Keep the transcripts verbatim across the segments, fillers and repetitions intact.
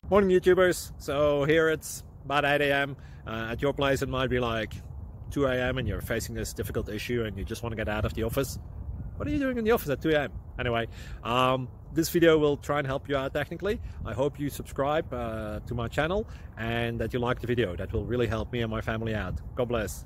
Morning YouTubers. So here it's about eight A M Uh, at your place it might be like two A M and you're facing this difficult issue and you just want to get out of the office. What are you doing in the office at two A M? Anyway, um, this video will try and help you out technically. I hope you subscribe uh, to my channel and that you like the video. That will really help me and my family out. God bless.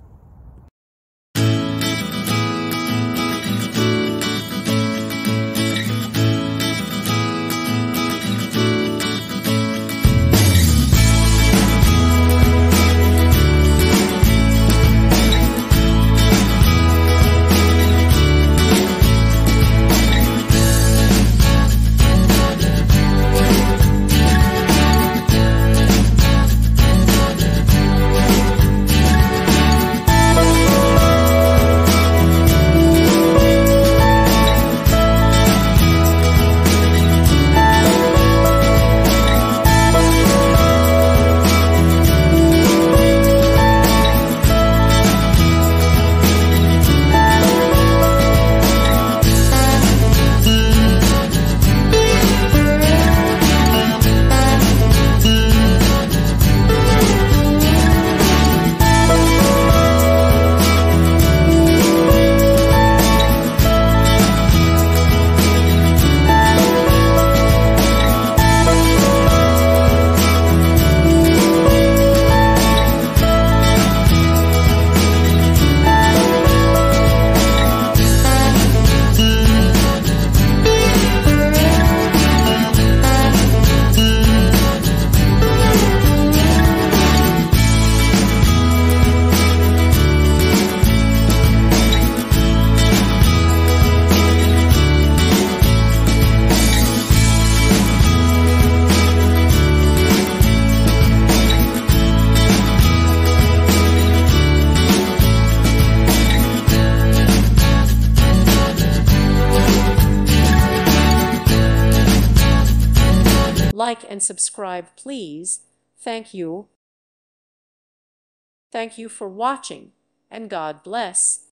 Like and subscribe, please. Thank you. Thank you for watching, and God bless.